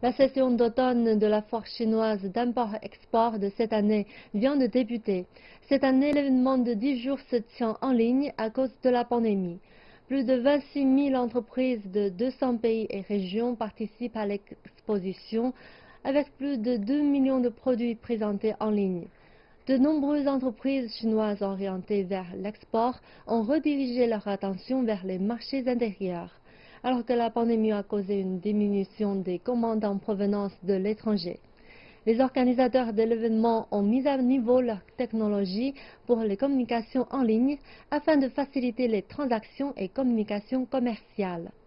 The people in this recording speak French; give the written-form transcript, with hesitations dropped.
La session d'automne de la foire chinoise d'import-export de cette année vient de débuter. C'est un événement de 10 jours se tient en ligne à cause de la pandémie. Plus de 26 000 entreprises de 200 pays et régions participent à l'exposition avec plus de 2 millions de produits présentés en ligne. De nombreuses entreprises chinoises orientées vers l'export ont redirigé leur attention vers les marchés intérieurs, alors que la pandémie a causé une diminution des commandes en provenance de l'étranger. Les organisateurs de l'événement ont mis à niveau leur technologie pour les communications en ligne afin de faciliter les transactions et communications commerciales.